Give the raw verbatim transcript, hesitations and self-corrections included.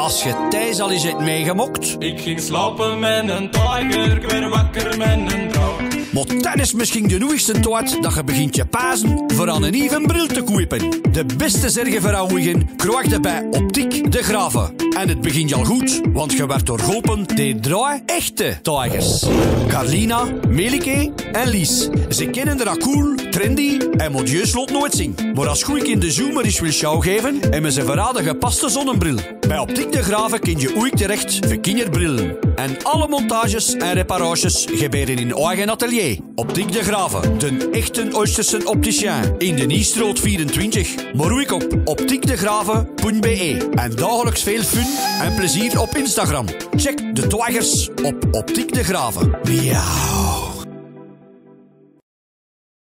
als je thuis al eens hebt meegemokt. Ik ging slapen met een tijger, ik werd wakker met een draak. Maar dan is misschien de noeigste tijd dat je begint je pazen voor aan een even bril te kopen. De beste zorgenverouwingen krijg je bij Optiek de Graven. En het begint al goed, want je werd doorgeholpen door drie echte tijgers. Carlina, Melike en Lies. Ze kennen de cool, trendy en modieus lot nooit zien. Maar als goed in de zoomer eens wil show geven, hebben ze verraden gepaste zonnebril. Bij Optiek de Graven kun je ooit terecht voor kinderbrillen. En alle montages en reparages gebeuren in eigen atelier. Optiek de Graven, de echte Oosterse opticien. In de Niestrood vierentwintig. Maar roei op optiekdegraven punt be. En dagelijks veel fun en plezier op Instagram. Check de twijgers op Optiek de Graven. Miauw.